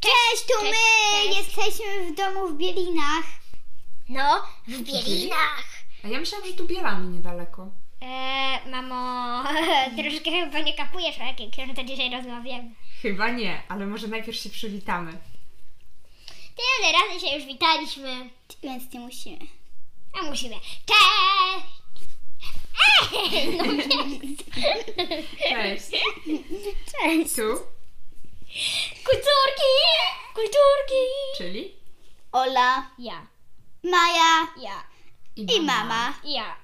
Cześć, tu my jesteśmy w domu w Bielinach. No, w Bielinach. A ja myślałam, że tu Bielany niedaleko. Mamo, troszkę chyba nie kapujesz, o jakiej książce dzisiaj rozmawiamy. Chyba nie, ale może najpierw się przywitamy. Tyle razy się już witaliśmy. Więc nie musimy. A musimy. Cześć! No Cześć. Cześć. Tu, Kulturki! Kulturki! czyli Ola, Ja. Maja Ja. i mama. Ja.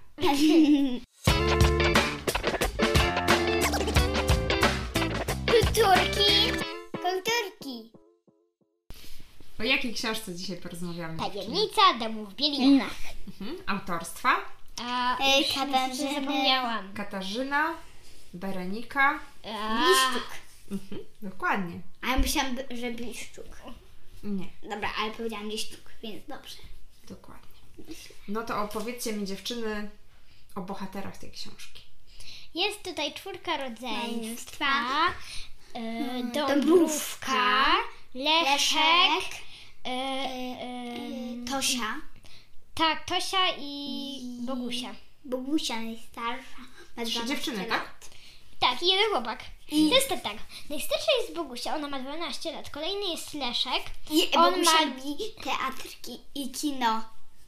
Kulturki! Kulturki! O jakiej książce dzisiaj porozmawiamy? Tajemnica domu w Bielinach. Autorstwa A, Ej, już Katarzyny. zapomniałam. Katarzyna, Berenika. Bliszczuk. Dokładnie. A ja myślałam, że Bliszczuk. Nie, Dobra, ale powiedziałam Bliszczuk, więc dobrze. dokładnie. No to opowiedzcie mi, dziewczyny, o bohaterach tej książki. Jest tutaj 4 rodzeństwa. Dąbrówka, Leszek, Tosia. tak, Tosia i Bogusia. Bogusia najstarsza. Ma 3 12 dziewczyny, lat. tak? Tak, i jeden chłopak. To jest tak. Najstarsza jest Bogusia, ona ma 12 lat. Kolejny jest Leszek. I On Bogusia ma- lubi teatrki i kino.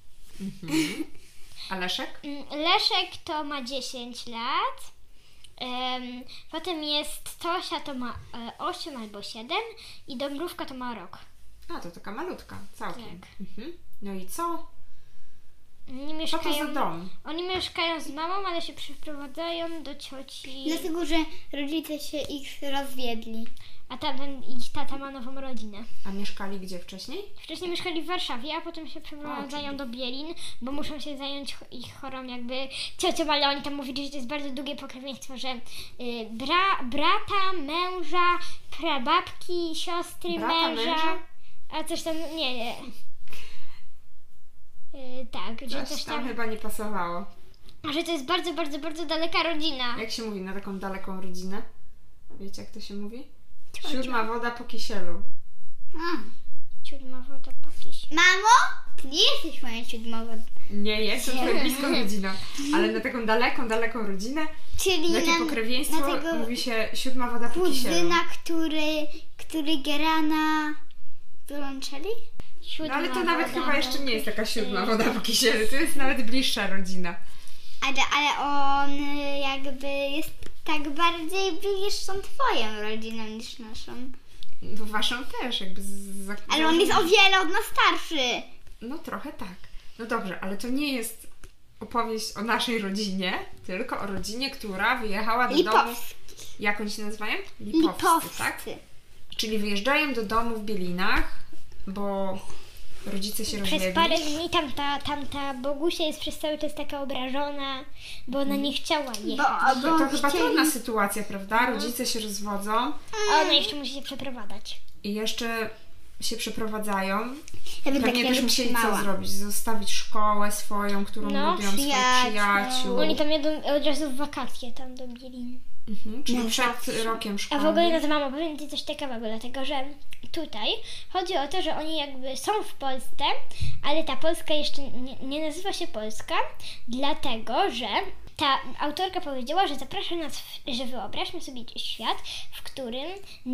A Leszek? Leszek to ma 10 lat. Potem jest Tosia, to ma 8 albo 7 i Dąbrówka to ma rok. A, to taka malutka, całkiem. Tak. No i co? Oni Co to za mieszkają, dom? oni mieszkają z mamą, ale się przeprowadzają do cioci. Dlatego, że rodzice się ich rozwiedli. A tamten ich tata ma nową rodzinę. A mieszkali gdzie wcześniej? Wcześniej mieszkali w Warszawie, a potem się przeprowadzają czyli- do Bielin, bo muszą się zająć ich chorą jakby ciocią, ale oni tam mówili, że to jest bardzo długie pokrewieństwo, że brata, męża, prababki, siostry, Brata, męża? a coś tam, nie. Tak, że Coś coś tam tam, chyba nie pasowało. że to jest bardzo, bardzo, bardzo daleka rodzina. Jak się mówi na taką daleką rodzinę? Wiecie, jak to się mówi? 7 woda po kisielu. Siódma woda pakieś. Mamo, ty nie jesteś moją siódmową. Nie, jestem twoją bliską rodziną. Ale na taką daleką, daleką rodzinę, Czyli na takie pokrewieństwo na tego mówi się 7 woda po kisielu. kuzyna, który Gerana wyłączyli? No ale to Siódma nawet woda chyba jeszcze po nie jest taka 7 kisielu. woda po kisielu. To jest nawet bliższa rodzina. Ale on jakby jest tak bardziej bliższą twoją rodziną niż naszą. No waszą też jakby Ale on jest o wiele od nas starszy. No trochę tak. No dobrze, ale to nie jest opowieść o naszej rodzinie, tylko o rodzinie, która wyjechała do domu. Lipowski. Jak oni się nazywają? Lipowscy, tak? Czyli wyjeżdżają do domu w Bielinach, bo rodzice się Przez rozwiedli. parę dni tamta Bogusia jest przez cały czas taka obrażona, bo ona nie chciała jechać. To chyba trudna sytuacja, prawda? Rodzice się rozwodzą A ona jeszcze musi się przeprowadzać. i jeszcze się przeprowadzają. Ja bym tak Pewnie nie też musieli co wytrzymała. zrobić? Zostawić szkołę swoją, którą No, lubią, swoich przyjaciół. Oni tam jedą od razu w wakacje tam do Bielin. Czyli No, przed zawsze. rokiem A szkolnym. w ogóle, no to mamo, powiem Ci coś ciekawego, dlatego że tutaj chodzi o to, że oni jakby są w Polsce, ale ta Polska jeszcze nie nazywa się Polska, dlatego że ta autorka powiedziała, że zaprasza nas, że wyobraźmy sobie świat, w którym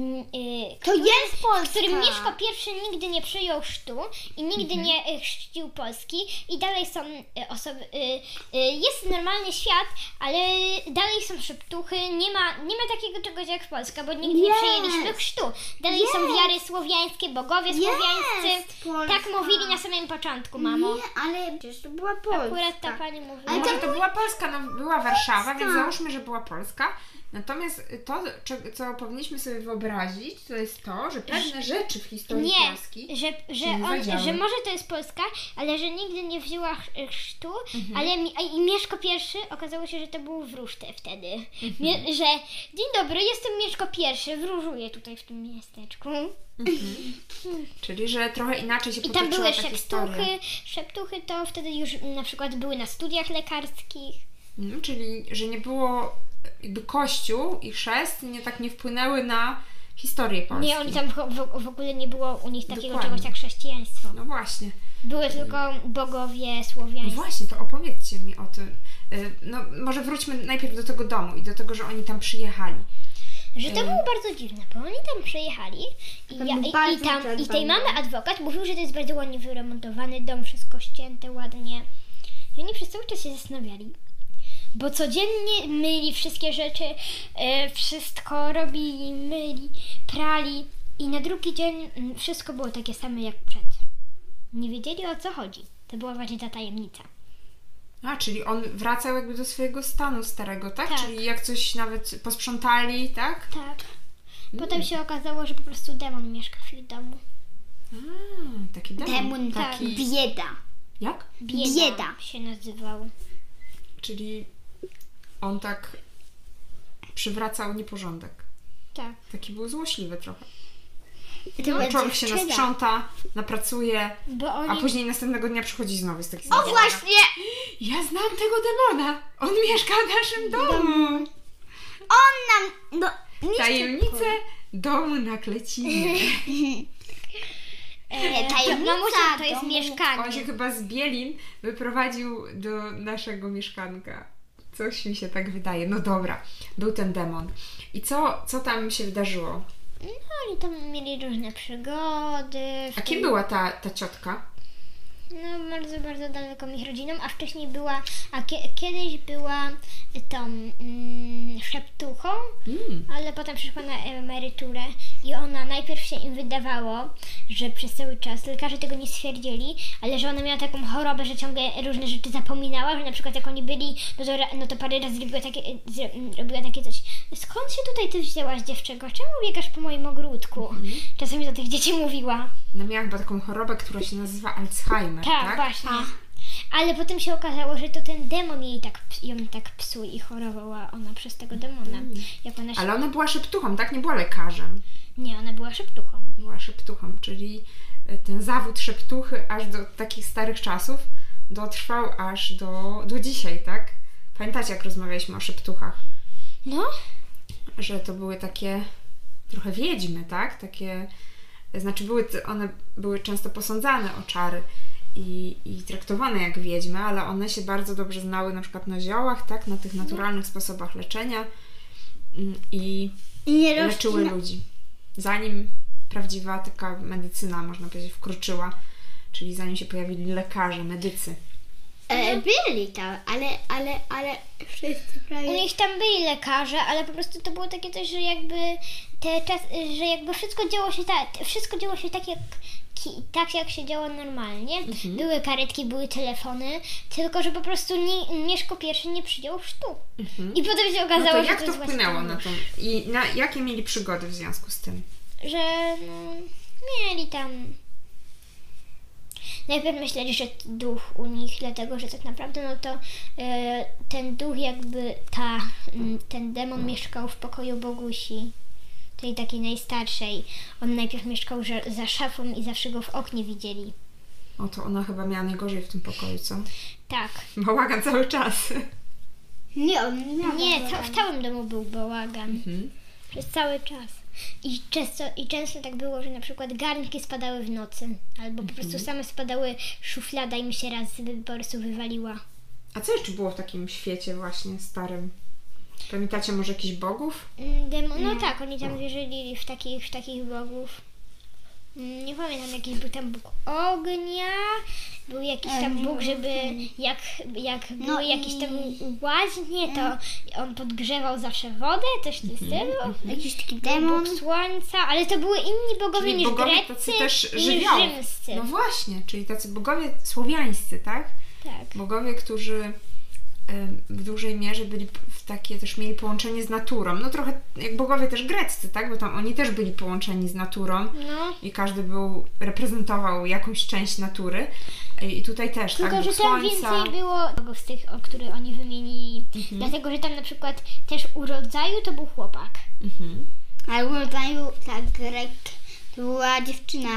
To jest Polska. w którym Mieszko I nigdy nie przyjął chrztu i nigdy nie chrzcił Polski i dalej są osoby, jest normalny świat, ale dalej są szeptuchy, nie ma takiego czegoś jak Polska, bo nigdy nie Jest. przejęliśmy chrztu. Dalej są wiary słowiańskie, bogowie słowiańscy. Polska. Tak mówili na samym początku, mamo. Nie, ale przecież to była Polska. Akurat ta pani mówiła. Ale Może to była Polska, no była Warszawa, Polska. więc załóżmy, że była Polska. Natomiast to, co powinniśmy sobie wyobrazić, to jest to, że pewne rzeczy w historii Nie, Polski że zadziały. że może to jest Polska, ale że nigdy nie wzięła chrztu, ale i Mieszko I okazało się, że to był wróż wtedy. Że dzień dobry, jestem Mieszko I, wróżuję tutaj w tym miasteczku. Czyli, że trochę inaczej się I tam potoczyła były ta historia. szeptuchy to wtedy już na przykład były na studiach lekarskich. Czyli, że nie było jakby Kościół i chrzest nie wpłynęły na historię Polski. Nie, oni tam w ogóle nie było u nich takiego Dokładnie. czegoś jak chrześcijaństwo. No właśnie. Były tylko bogowie No słowiańscy. właśnie, to opowiedzcie mi o tym. No może wróćmy najpierw do tego domu i do tego, że oni tam przyjechali. Że to było bardzo dziwne, bo oni tam przyjechali i tej mamy adwokat mówił, że to jest bardzo ładnie wyremontowany dom, wszystko ścięte ładnie. I oni przez cały czas się zastanawiali, bo codziennie myli wszystkie rzeczy, wszystko robili, myli, prali i na drugi dzień wszystko było takie same jak przed. Nie wiedzieli, o co chodzi. To była właśnie ta tajemnica. A, czyli on wracał jakby do swojego stanu starego, tak? Tak. Czyli jak coś nawet posprzątali, tak? Tak. Potem się okazało, że po prostu demon mieszka w ich domu. A, taki Demon, taki... bieda. Jak? Bieda. się nazywał. Czyli on tak przywracał nieporządek. Tak. Taki był złośliwy trochę. To Człowiek się dziewczyna. nasprząta, napracuje, Bo a oni... później następnego dnia przychodzi znowu z takim O właśnie! Ja znam tego demona! On mieszka w naszym domu! On nam... No, nie Tajemnice domu na Klecinie. tajemnica Mamusia, to jest domu. mieszkanie. On się chyba z Bielin wyprowadził do naszego mieszkanka. Coś mi się tak wydaje. No dobra, był ten demon. I co tam się wydarzyło? No oni tam mieli różne przygody. A kim była ta ciotka? No bardzo, bardzo daleką ich rodziną, a wcześniej była, kiedyś była tą szeptuchą, ale potem przyszła na emeryturę i ona najpierw się im wydawało, że przez cały czas, lekarze tego nie stwierdzili, ale że ona miała taką chorobę, że ciągle różne rzeczy zapominała, że na przykład jak oni byli, no to parę razy robiła takie coś, skąd się tutaj ty wzięłaś, dziewczynko, czemu biegasz po moim ogródku? Czasami do tych dzieci mówiła. Ona miała chyba taką chorobę, która się nazywa Alzheimer, tak? Właśnie. Ale potem się okazało, że to ten demon ją tak psuł i chorowała ona przez tego demona. Jak ona się... Ale ona była szeptuchą, tak? Nie była lekarzem. Nie, ona była szeptuchą. Była szeptuchą, czyli ten zawód szeptuchy aż do takich starych czasów dotrwał aż do dzisiaj, tak? Pamiętacie, jak rozmawialiśmy o szeptuchach? No? Że to były takie trochę wiedźmy, tak? Takie, znaczy one były często posądzane o czary i traktowane jak wiedźmy, ale one się bardzo dobrze znały na przykład na ziołach, tak? Na tych naturalnych sposobach leczenia i leczyły ludzi. Zanim prawdziwa taka medycyna, można powiedzieć, wkroczyła, czyli zanim się pojawili lekarze, medycy. Byli tam, ale wszyscy prawie... U nich tam byli lekarze, ale po prostu to było takie coś, że jakby że jakby wszystko działo się tak jak się działo normalnie. Były karetki, były telefony, tylko że po prostu Mieszko I nie przyjął chrztu. I potem się okazało, No to że jak to to jest wpłynęło właśnie na to? I jakie mieli przygody w związku z tym? że mieli tam... Najpierw myśleli, że duch u nich, dlatego że tak naprawdę no to ten duch jakby ten demon mieszkał w pokoju Bogusi, tej takiej najstarszej. On najpierw mieszkał za szafą i zawsze go w oknie widzieli. O, to ona chyba miała najgorzej w tym pokoju, co? Tak. Bałagan cały czas. Nie, on nie miał W całym domu był bałagan. Przez cały czas. I często tak było, że na przykład garnki spadały w nocy, albo po prostu same spadały szuflada i mi się raz po prostu wywaliła. A co jeszcze było w takim świecie właśnie starym? Pamiętacie może jakichś bogów? No tak, oni tam wierzyli w takich bogów. Nie pamiętam, jakiś był tam Bóg ognia, był jakiś tam Bóg, żeby jak były jakieś tam łaźnie, to on podgrzewał zawsze wodę, coś w tym stylu. Jakiś taki Był demon. Bóg słońca, ale to były inni bogowie Czyli niż bogowie greccy tacy też i niż żywiołowi. rzymscy. No właśnie, czyli tacy bogowie słowiańscy, tak? Tak. Bogowie, którzy w dużej mierze byli też mieli połączenie z naturą. No trochę jak bogowie też greccy, tak? Bo tam oni też byli połączeni z naturą. No. I każdy reprezentował jakąś część natury. I tutaj też, Tylko, tak? że Bóg tam słońca. więcej było bogów z tych, które oni wymienili. Dlatego, że tam na przykład też u rodzaju to był chłopak. A w rodzaju ta Grek to była dziewczyna.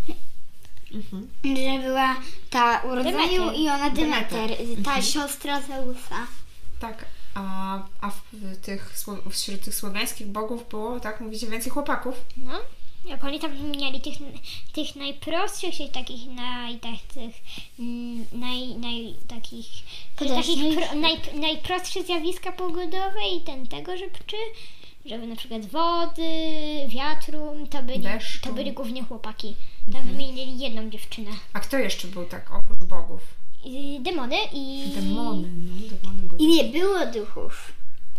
Że była ta u rodzaju Demeter. i ona Demeter, ta Mhm. siostra Zeusa. Tak, A wśród tych słowiańskich bogów było, tak mówicie, więcej chłopaków? No, jak oni tam mieli tych najprostszych, czyli takich najprostsze zjawiska pogodowe i tego, żeby na przykład wody, wiatru, to byli głównie chłopaki. Tam wymienili jedną dziewczynę. A kto jeszcze był tak oprócz bogów? Demony Demony były. I nie było duchów.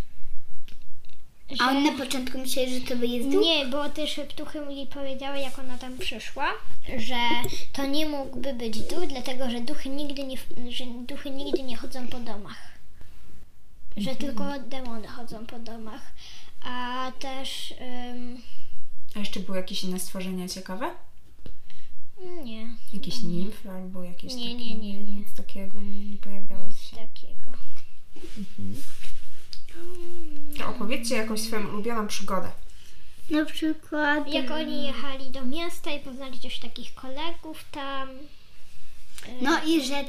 A on na początku myślał, że to jest duch? Nie, bo też szeptuchy jej powiedziały, jak ona tam przyszła, że to nie mógłby być duch, dlatego że duchy nigdy nie chodzą po domach. Że tylko demony chodzą po domach. A też... A jeszcze były jakieś inne stworzenia ciekawe? Nie. Jakieś nimfy albo jakieś Nie, takie? nie. Nic takiego nie pojawiało się. Takiego. To opowiedzcie jakąś swoją ulubioną przygodę. Na przykład... Jak oni jechali do miasta i poznali też takich kolegów tam. No i że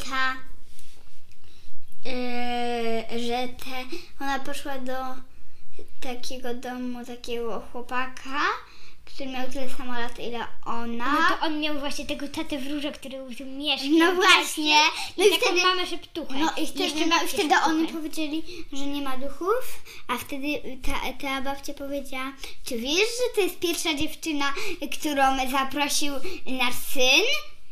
ona poszła do takiego domu, takiego chłopaka, który miał tyle samo lat, ile ona. No to on miał właśnie tego tatę wróża, który tu mieszkał. No właśnie. No i taką mamę szeptuchę. No i wtedy oni powiedzieli, że nie ma duchów, a wtedy ta babcia powiedziała, czy wiesz, że to jest pierwsza dziewczyna, którą zaprosił nasz syn?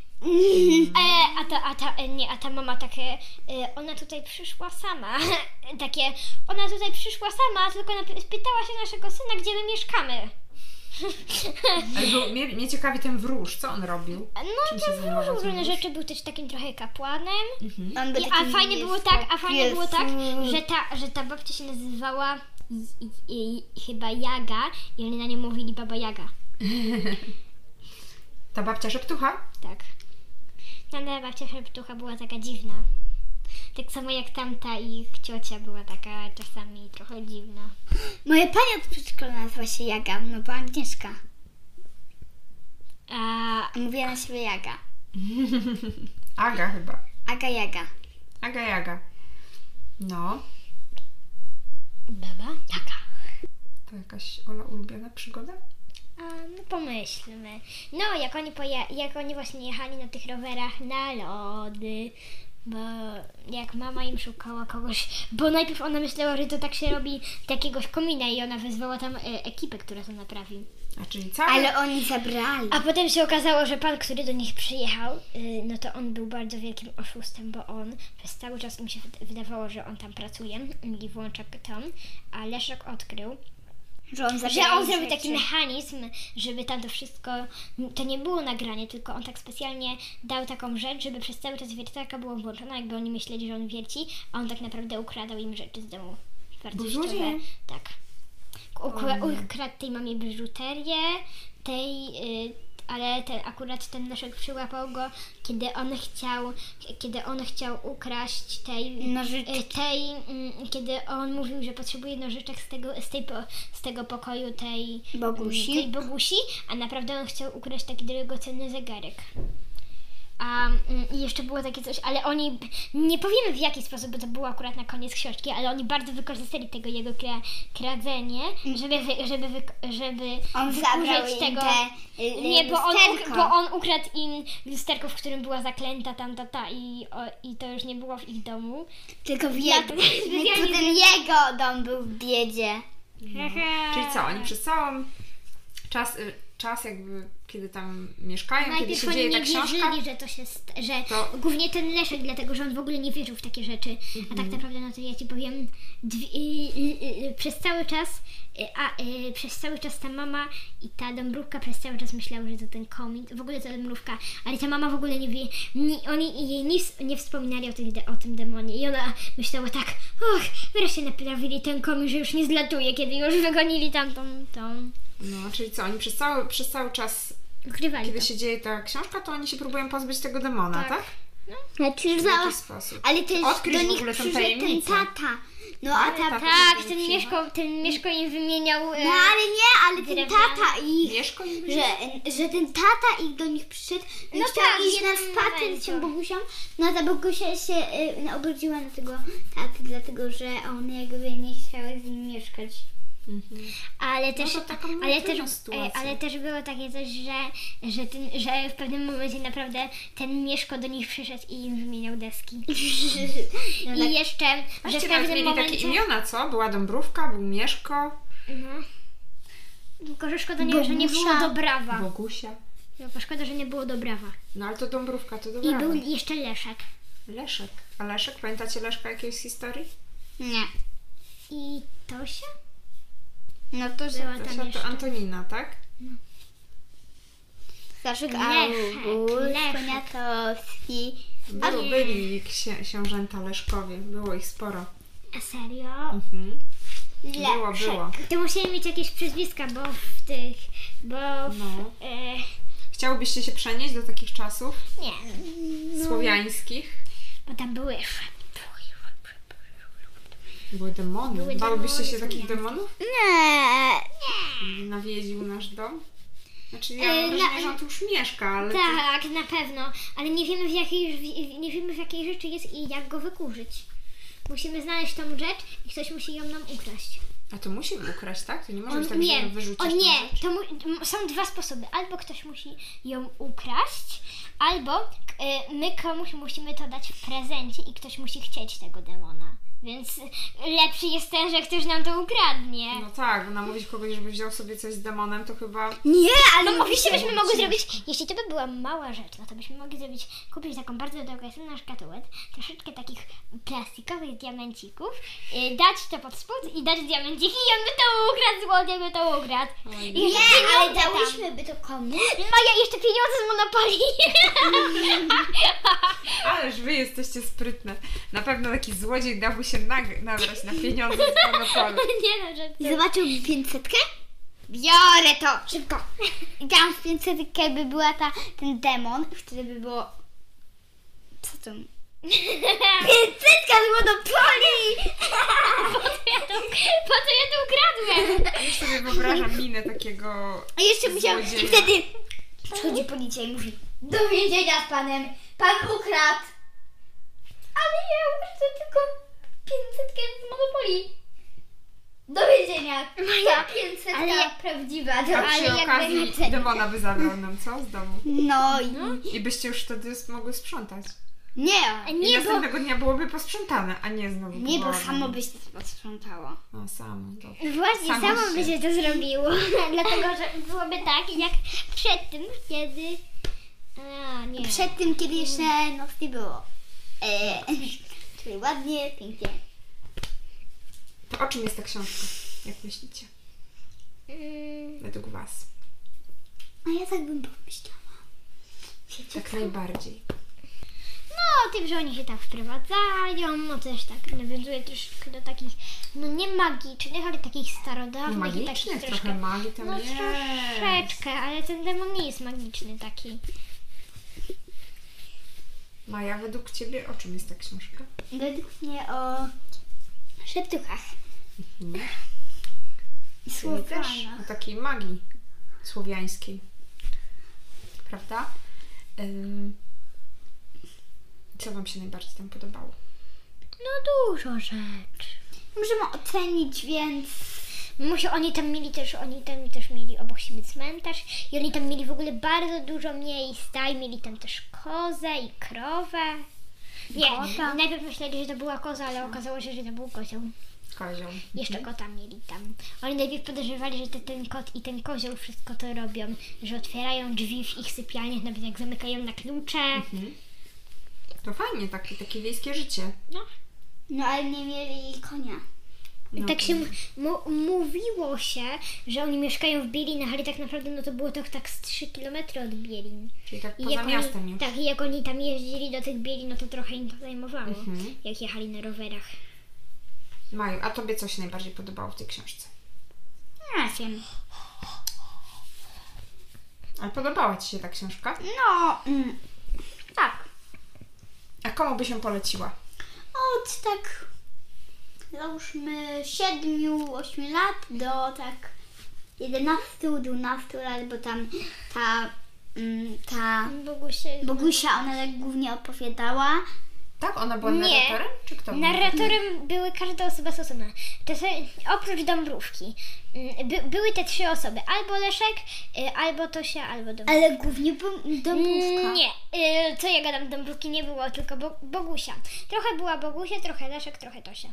A ta mama takie, ona tutaj przyszła sama. Ona tutaj przyszła sama, tylko spytała się naszego syna, gdzie my mieszkamy. Ale mnie ciekawi ten wróż, co on robił? No to był różne rzeczy, był też takim trochę kapłanem. A fajnie było tak, że ta babcia się nazywała chyba Jaga i oni na nią mówili Baba Jaga. Ta babcia szeptucha? Tak. Ta babcia szeptucha była taka dziwna. Tak samo jak tamta ich ciocia była taka czasami trochę dziwna. Moja pani od przedszkola nazywa się Jaga, no bo Agnieszka. A mówiła na siebie Jaga. Aga chyba. Aga Jaga. Aga Jaga. No. Baba Jaga. To jakaś Ola ulubiona przygoda? No pomyślmy. No, jak oni właśnie jechali na tych rowerach na lody, bo jak mama im szukała kogoś, bo najpierw ona myślała, że to tak się robi jakiegoś komina i ona wezwała tam ekipę, która to naprawi. A czyli cały... Ale oni zabrali. A potem się okazało, że pan, który do nich przyjechał, no to on był bardzo wielkim oszustem, bo on przez cały czas mi się wydawało, że on tam pracuje i włącza ton, a Leszek odkrył, że on zrobił taki mechanizm, żeby tam to wszystko, to nie było nagranie, tylko on tak specjalnie dał taką rzecz, żeby przez cały czas wiertarka była włączona, jakby oni myśleli, że on wierci, a on tak naprawdę ukradał im rzeczy z domu. Wartościowe. Tak. Ukradł tej mamie biżuterię, ale akurat ten Leszek przyłapał go, kiedy on chciał ukraść kiedy on mówił, że potrzebuje nożyczek z tego pokoju tej Bogusi, a naprawdę on chciał ukraść taki drogocenny zegarek. I jeszcze było takie coś, ale oni, nie powiemy w jaki sposób, bo to było akurat na koniec książki, ale oni bardzo wykorzystali tego jego kradzenie, żeby on zabrał im tego. Nie, bo on ukradł im lusterko, w którym była zaklęta i to już nie było w ich domu. Tylko potem jego dom był w biedzie. Czyli co, oni przez cały czas jakby, kiedy tam mieszkają, najpierw kiedy się dzieje ta książka? Najpierw oni nie wierzyli, że głównie ten Leszek, dlatego że on w ogóle nie wierzył w takie rzeczy. A tak naprawdę, no to ja ci powiem, przez cały czas ta mama i ta Dąbrówka przez cały czas myślały, że to ten komin, w ogóle to Dąbrówka, ale ta mama w ogóle nie wie, oni jej nie wspominali o tym demonie i ona myślała tak, wreszcie naprawili ten komin, że już nie zlatuje, kiedy już wygonili tamtą. No, czyli co, oni przez cały czas, ukrywali kiedy to. się dzieje ta książka, to oni się próbują pozbyć tego demona, tak? Znaczy, W jaki sposób? ale też odkryć do w nich ogóle tę przyszedł ten tajemnicę. tata. No a ta... Tak, ten Mieszko im wymieniał... No ale ten drewniane. tata ich... Mieszko im Że ten tata ich do nich przyszedł i No chciał tak, iść w na jednym spacer z momencie. tą Bogusią. No a ta Bogusia się obrodziła na tego taty, dlatego że on jakby nie chciał z nim mieszkać. Ale też, to taką ale, trudną też, sytuację. ale też było takie coś, że w pewnym momencie naprawdę ten Mieszko do nich przyszedł i im wymieniał deski. I jeszcze, że w Właściwie nawet pewnym mieli momencie... takie imiona, co? Była Dąbrówka, był Mieszko, No. Tylko że szkoda, że nie było Bogusia. Dobrawa. Bogusia. Tylko szkoda, że nie było Dobrawa. No ale to Dąbrówka, to I dobra. był jeszcze Leszek. Leszek. A Leszek? Pamiętacie Leszka jakiejś historii? Nie. I Tosia? No to Była tam Tosia jeszcze. to Antonina, tak? Staszek Leszek, Leszek. Poniatowski. Byli książęta Leszkowie, było ich sporo. A serio? Było. To musieli mieć jakieś przezwiska, bo w tych... Bo w... No. Chciałybyście się przenieść do takich czasów nie. słowiańskich? Bo tam były... Były demony. Były Bałybyście się demony takich słowiańskie. demonów? Nie. Nawiedził nasz dom? Znaczy ja mam wrażenie, że on tu już mieszka, ale... Tak, na pewno. Ale nie wiemy nie wiemy w jakiej rzeczy jest i jak go wykurzyć. Musimy znaleźć tą rzecz i ktoś musi ją nam ukraść. A to musimy ukraść, tak? To nie może być tak, nie, że wyrzucić o tą nie, rzecz. to są dwa sposoby. Albo ktoś musi ją ukraść, albo my komuś musimy to dać w prezencie i ktoś musi chcieć tego demona. Więc lepszy jest ten, że ktoś nam to ukradnie. No tak, bo namówić kogoś, żeby wziął sobie coś z demonem, to chyba... Nie, ale No byśmy mogli ciężko. zrobić, jeśli to by była mała rzecz, no to byśmy mogli kupić taką bardzo drogocenną szkatułę, troszeczkę takich plastikowych diamencików, dać to pod spód i dać diamenciki i on by to ukradł, złodziej by to ukradł. I Nie, jeszcze ale pieniądze tam. dałyśmy by to komu? Maja, jeszcze pieniądze z Monopolii. Ależ wy jesteście sprytne. Na pewno taki złodziej dałby się nabrać na pieniądze z Monopolu. Nie no, że I zobaczył 500? Biorę to! Szybko! I tam w 500 by była ten demon, wtedy by było... Co to? 500 z Monopoli! Po co ja to ukradłem? Już sobie wyobrażam minę takiego A jeszcze musiał... złodzieja. I wtedy przychodzi policja i mówi: do więzienia z panem! Pan ukradł! Ale ja to tylko 500 z Monopoli. Do więzienia! Ta 500 ale- prawdziwa. A przy jakby okazji na- demona by zabrał nam, co? Z domu. No i... I byście już wtedy mogły sprzątać. Nie! I Nie, bo następnego dnia byłoby posprzątane, a nie znowu Nie, bo byłoby. samo byś to posprzątało. No samo, dobrze. właśnie samo by się to zrobiło. Dlatego, że byłoby tak, jak przed tym, kiedy... A, nie. Przed tym, kiedy jeszcze noc nie było. Czyli ładnie, pięknie. To o czym jest ta książka? Jak myślicie? Według was. A ja tak bym pomyślała. Wiecie Tak co? najbardziej. No, tym, że oni się tak wprowadzają, no też tak nawiązuje troszkę do takich, no nie magicznych, ale takich starodawnych i takich Magicznych, troszkę... trochę magii tam No jest. troszeczkę, ale ten demon nie jest magiczny taki. Maja, według ciebie o czym jest ta książka? Według mnie o szeptuchach. Czyli też o takiej magii słowiańskiej. Prawda? Co wam się najbardziej tam podobało? No dużo rzeczy. Możemy ocenić, więc... Oni tam też mieli obok siebie cmentarz i oni tam mieli w ogóle bardzo dużo miejsca i mieli tam też kozę i krowę. Nie, Kota. najpierw myśleli, że to była koza, ale okazało się, że to był kozioł. Kozioł. Jeszcze kota mieli tam. Oni najpierw podejrzewali, że ten kot i ten kozioł wszystko to robią, że otwierają drzwi w ich sypialniach, nawet jak zamykają na klucze. To fajnie, takie wiejskie życie. No ale nie mieli konia. No, Tak się mówiło się, że oni mieszkają w Bielinach, ale tak naprawdę no to było to tak z 3 km od Bielin. Czyli tak I poza jak miastem oni, już. tak, i jak oni tam jeździli do tych Bielin, no to trochę im to zajmowało, jak jechali na rowerach. Maju, a tobie co się najbardziej podobało w tej książce? Nie wiem. Ale podobała ci się ta książka? No, tak. A komu by się poleciła? Tak załóżmy 7-8 lat do tak 11-12 lat, bo tam ta Bogusia, ona tak głównie opowiadała. Tak? Ona była Nie. narratorem? Czy kto był? Narratorem były każda osoba z osobna. Oprócz Dąbrówki. Były te 3 osoby. Albo Leszek, albo Tosia, albo Dąbrówka. Ale głównie Dąbrówka. Nie. Co ja gadam, Dąbrówki nie było, tylko Bogusia. Trochę była Bogusia, trochę Leszek, trochę Tosia.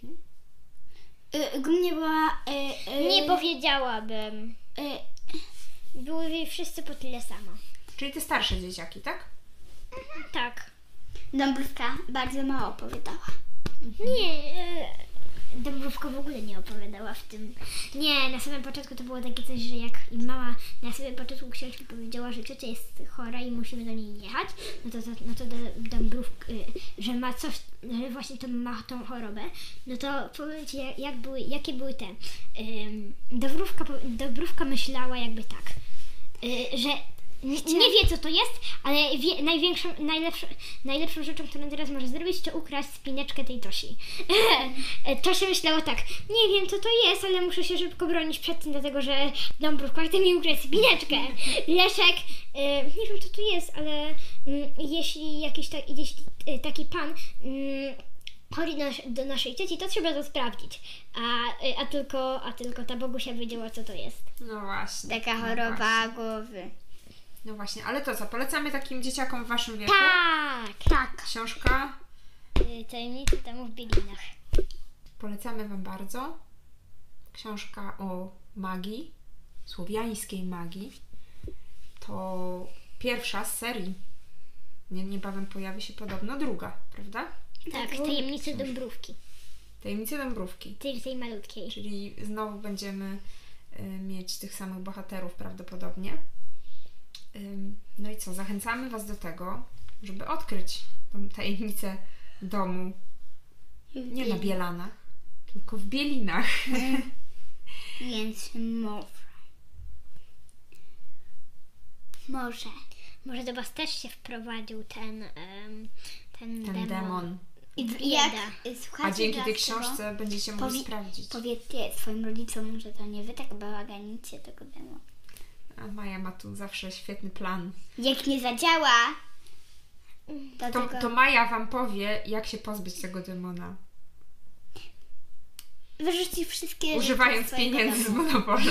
Głównie była... Nie powiedziałabym. Były wszyscy po tyle samo. Czyli te starsze dzieciaki, tak? Tak. Dąbrówka bardzo mało opowiadała. Nie, Dąbrówka w ogóle nie opowiadała w tym. Nie, na samym początku to było takie coś, że jak mama na samym początku książki powiedziała, że ciocia jest chora i musimy do niej jechać, no to Dąbrówka, że ma coś, że właśnie to ma tą chorobę, no to powiem Ci, jakie były te. Dąbrówka myślała jakby tak, że nie wie co to jest, ale najlepszą rzeczą, którą teraz może zrobić, to ukraść spineczkę tej Tosi. Tosia myślała tak, nie wiem co to jest, ale muszę się szybko bronić przed tym, dlatego że Dąbrówka chce mi ukraść spineczkę. Leszek, nie wiem co to jest, ale jeśli taki pan chodzi do naszej cioci, to trzeba to sprawdzić. A tylko ta Bogusia wiedziała co to jest. No właśnie. Taka no choroba właśnie. głowy. No właśnie, ale to co, polecamy takim dzieciakom w waszym wieku? Tak. Książka Tajemnice domu w bielinach. polecamy wam bardzo. Książka o magii, słowiańskiej magii. To pierwsza z serii. Niebawem pojawi się podobno druga, prawda? Tak, tajemnice Dąbrówki. Tajemnice Dąbrówki. Tej malutkiej. Czyli znowu będziemy mieć tych samych bohaterów prawdopodobnie. No i co, zachęcamy was do tego, żeby odkryć tą tajemnicę domu nie na Bielanach, tylko w Bielinach. Więc Może do was też się wprowadził ten demon. I jak A słuchacie dzięki tej dlaczego, książce będziecie mogli sprawdzić. powiedzcie swoim rodzicom, że to nie wy tak bałaganicie tego demona. A Maja ma tu zawsze świetny plan. Jak nie zadziała, To Maja wam powie, jak się pozbyć tego demona. wyrzuci wszystkie Używając rzeczy swojego pieniędzy z domu. Monopolu.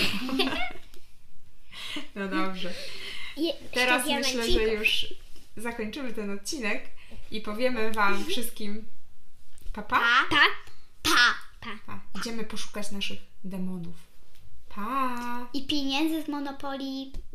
No dobrze. Teraz myślę, że już zakończymy ten odcinek i powiemy wam wszystkim pa. Pa. Idziemy poszukać naszych demonów. Pa! I pieniędzy z Monopolii